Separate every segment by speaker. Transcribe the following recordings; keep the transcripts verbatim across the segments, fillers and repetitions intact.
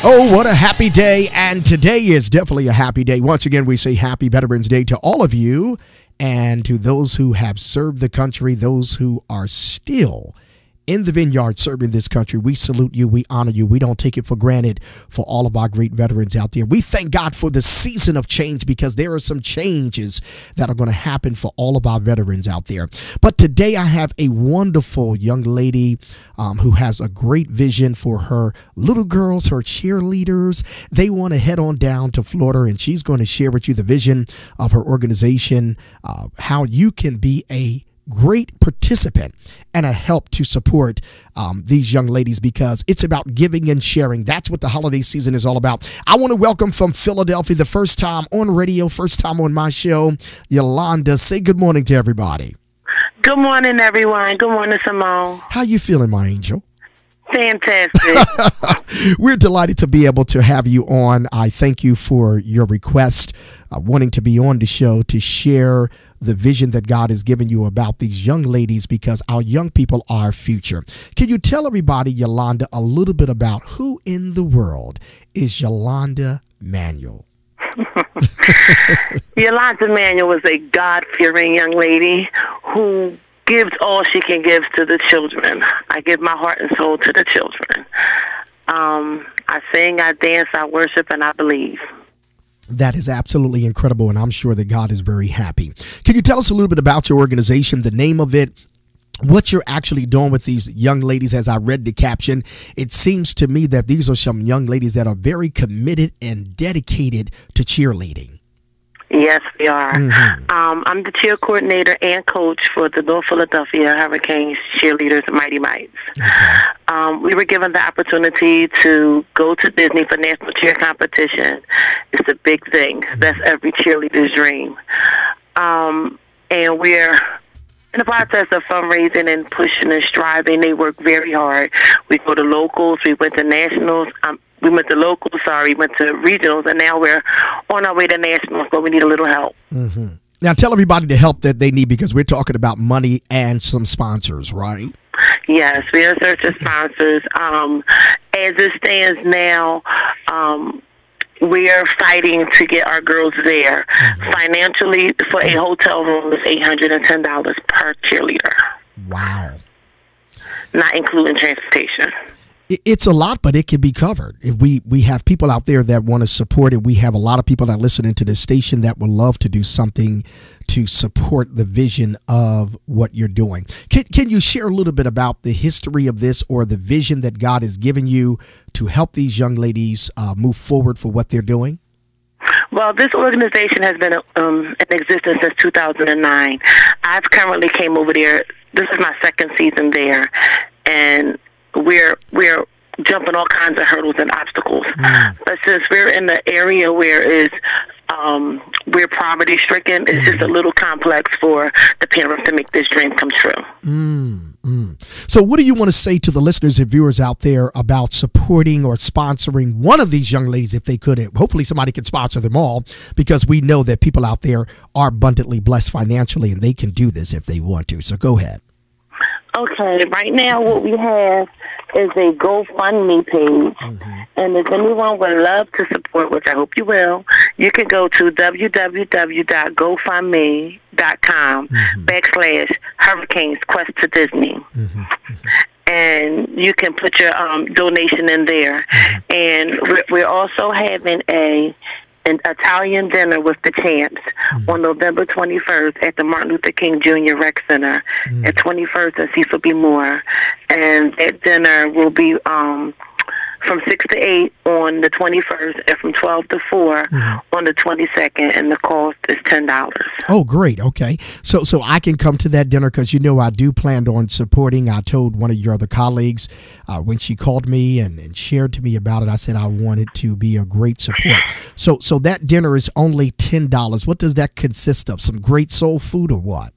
Speaker 1: Oh, what a happy day. And today is definitely a happy day. Once again, we say happy Veterans Day to all of you and to those who have served the country, those who are still in the vineyard serving this country. We salute you. We honor you. We don't take it for granted for all of our great veterans out there. We thank God for the season of change because there are some changes that are going to happen for all of our veterans out there. But today I have a wonderful young lady um, who has a great vision for her little girls, her cheerleaders. They want to head on down to Florida, and she's going to share with you the vision of her organization, uh, how you can be a great participant and a help to support um, these young ladies, because it's about giving and sharing. That's what the holiday season is all about. I want to welcome from Philadelphia, the first time on radio, first time on my show, Yolanda. Say good morning to everybody.
Speaker 2: Good morning, everyone. Good morning, Simone.
Speaker 1: How you feeling, my angel?
Speaker 2: Fantastic.
Speaker 1: We're delighted to be able to have you on. I thank you for your request, uh, wanting to be on the show to share the vision that God has given you about these young ladies, because our young people are our future. Can you tell everybody, Yolanda, a little bit about who in the world is Yolanda Manuel?
Speaker 2: Yolanda Manuel was a God-fearing young lady who gives all she can give to the children. I give my heart and soul to the children. Um, I sing, I dance, I worship, and I believe.
Speaker 1: That is absolutely incredible, and I'm sure that God is very happy. Can you tell us a little bit about your organization, the name of it, what you're actually doing with these young ladies? As I read the caption, it seems to me that these are some young ladies that are very committed and dedicated to cheerleading.
Speaker 2: Yes, we are.
Speaker 1: Mm-hmm.
Speaker 2: um, I'm the cheer coordinator and coach for the North Philadelphia Hurricanes cheerleaders, Mighty Mites.
Speaker 1: Okay.
Speaker 2: Um, we were given the opportunity to go to Disney for national cheer competition. It's a big thing. Mm-hmm. That's every cheerleader's dream. Um, and we're in the process of fundraising and pushing and striving. They work very hard. We go to locals. We went to nationals. Um, We went to locals, sorry, went to regionals, and now we're on our way to nationals, but we need a little help.
Speaker 1: Mm-hmm. Now, tell everybody the help that they need, because we're talking about money and some sponsors, right?
Speaker 2: Yes, we are searching sponsors. Um, as it stands now, um, we are fighting to get our girls there. Mm-hmm. Financially, for a hotel room, is eight hundred ten dollars per cheerleader.
Speaker 1: Wow.
Speaker 2: Not including transportation.
Speaker 1: It's a lot, but it can be covered. If we, we have people out there that want to support it, we have a lot of people that listen into this station that would love to do something to support the vision of what you're doing. Can, can you share a little bit about the history of this, or the vision that God has given you to help these young ladies uh, move forward for what they're doing?
Speaker 2: Well, this organization has been um, in existence since two thousand nine. I've currently came over there. This is my second season there, and we're we're jumping all kinds of hurdles and obstacles. Mm. But since we're in the area where is um, we're poverty stricken, it's mm. just a little complex for the parents to make this dream come true.
Speaker 1: Mm. Mm. So what do you want to say to the listeners and viewers out there about supporting or sponsoring one of these young ladies, if they could? Hopefully somebody can sponsor them all, because we know that people out there are abundantly blessed financially and they can do this if they want to. So go ahead.
Speaker 2: Okay, right now what we have is a GoFundMe page, mm-hmm. and if anyone would love to support, which I hope you will, you can go to w w w dot go fund me dot com mm-hmm. backslash Hurricanes Quest to Disney. Mm-hmm. Mm-hmm. And you can put your um, donation in there. Mm-hmm. And we're, we're also having a an Italian dinner with the champs mm. on November twenty-first at the Martin Luther King Junior Rec Center mm. at twenty-first and Cecil B. Moore. And that dinner will be um, from six to eight on the twenty-first and from twelve to four mm. on the twenty-second, and the cost is ten dollars.
Speaker 1: Oh, great. Okay. So so I can come to that dinner, because you know I do plan on supporting. I told one of your other colleagues uh, when she called me and, and shared to me about it, I said I wanted to be a great support. So so that dinner is only ten dollars. What does that consist of? Some great soul food or what?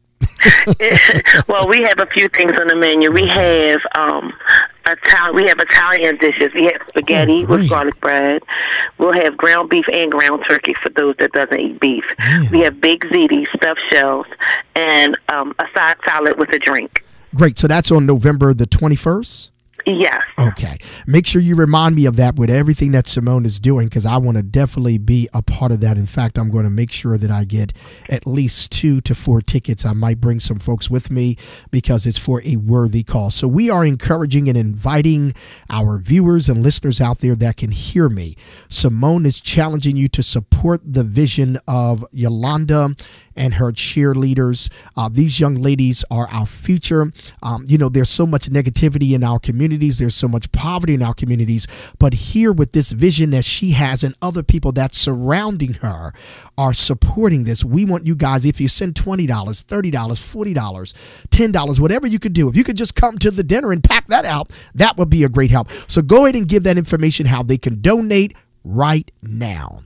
Speaker 2: Well, we have a few things on the menu. We have um, Italian. We have Italian dishes. We have spaghetti oh, with garlic bread. We'll have ground beef and ground turkey for those that doesn't eat beef. Man. We have baked ziti, stuffed shells, and um, a side salad with a drink.
Speaker 1: Great. So that's on November the twenty-first?
Speaker 2: Yes.
Speaker 1: Okay. Make sure you remind me of that with everything that Simone is doing, because I want to definitely be a part of that. In fact, I'm going to make sure that I get at least two to four tickets. I might bring some folks with me because it's for a worthy cause. So we are encouraging and inviting our viewers and listeners out there that can hear me. Simone is challenging you to support the vision of Yolanda and her cheerleaders. Uh, these young ladies are our future. Um, you know, there's so much negativity in our communities. There's so much poverty in our communities. But here with this vision that she has and other people that's surrounding her are supporting this. We want you guys, if you send twenty dollars, thirty dollars, forty dollars, ten dollars, whatever you could do, if you could just come to the dinner and pack that out, that would be a great help. So go ahead and give that information how they can donate right now.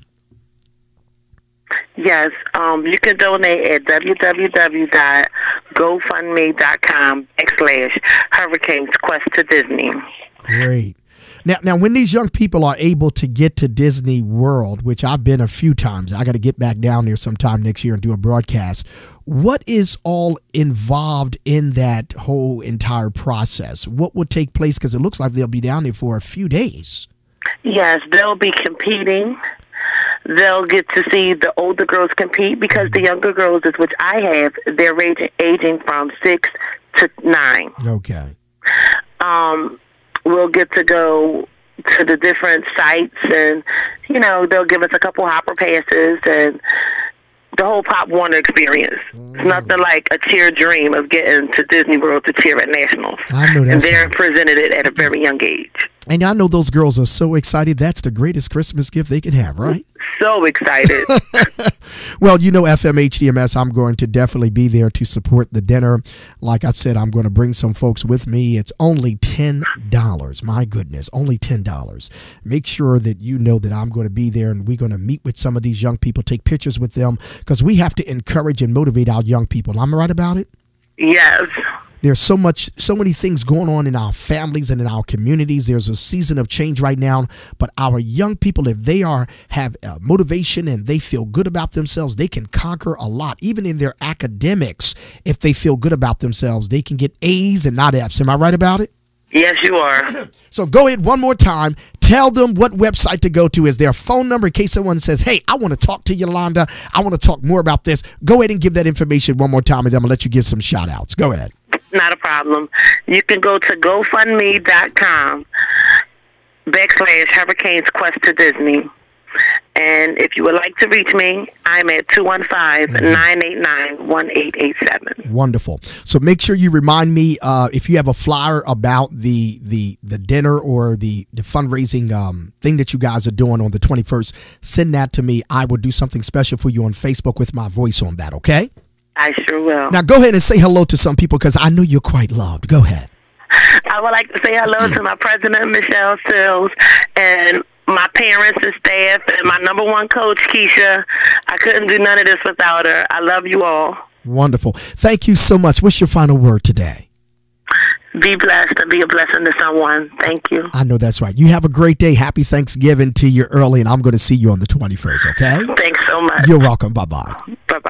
Speaker 2: Yes, um, you can donate at www.gofundme.com backslash Hurricanes Quest to Disney.
Speaker 1: Great. Now, now, when these young people are able to get to Disney World, which I've been a few times, I got to get back down there sometime next year and do a broadcast. What is all involved in that whole entire process? What would take place? Because it looks like they'll be down there for a few days.
Speaker 2: Yes, they'll be competing. They'll get to see the older girls compete because the younger girls, is which I have, they're ranging, aging from six to nine.
Speaker 1: Okay.
Speaker 2: Um, we'll get to go to the different sites, and you know they'll give us a couple hopper passes and the whole Pop Warner experience. Mm. It's nothing like a cheer dream of getting to Disney World to cheer at nationals.
Speaker 1: I know that's
Speaker 2: and they're
Speaker 1: right.
Speaker 2: presented it at a very young age.
Speaker 1: And I know those girls are so excited. That's the greatest Christmas gift they can have, right?
Speaker 2: So excited.
Speaker 1: Well, you know, F M H D M S, I'm going to definitely be there to support the dinner. Like I said, I'm going to bring some folks with me. It's only ten dollars. My goodness, only ten dollars. Make sure that you know that I'm going to be there, and we're going to meet with some of these young people, take pictures with them, because we have to encourage and motivate our young people. Am I right about it?
Speaker 2: Yes.
Speaker 1: There's so much, so many things going on in our families and in our communities. There's a season of change right now, but our young people, if they are have uh, motivation and they feel good about themselves, they can conquer a lot. Even in their academics, if they feel good about themselves, they can get A's and not F's. Am I right about it?
Speaker 2: Yes, you are.
Speaker 1: So go ahead one more time. Tell them what website to go to. Is there a phone number in case someone says, hey, I want to talk to Yolanda. I want to talk more about this. Go ahead and give that information one more time, and I'm going to let you give some shout outs. Go ahead.
Speaker 2: Not a problem. You can go to GoFundMe.com backslash Hurricanes Quest to Disney. And if you would like to reach me, I'm at two one five, nine eight nine, one eight eight seven.
Speaker 1: Wonderful. So make sure you remind me uh, if you have a flyer about the the the dinner or the, the fundraising um, thing that you guys are doing on the twenty-first, send that to me. I will do something special for you on Facebook with my voice on that, okay?
Speaker 2: I sure will.
Speaker 1: Now go ahead and say hello to some people because I know you're quite loved. Go ahead.
Speaker 2: I would like to say hello to my president, Michelle Sills, and my parents and staff, and my number one coach, Keisha. I couldn't do none of this without her. I love you all.
Speaker 1: Wonderful. Thank you so much. What's your final word today?
Speaker 2: Be blessed and be a blessing to someone. Thank you.
Speaker 1: I know that's right. You have a great day. Happy Thanksgiving to you early, and I'm going to see you on the twenty-first, okay?
Speaker 2: Thanks so much.
Speaker 1: You're welcome. Bye-bye.
Speaker 2: Bye-bye.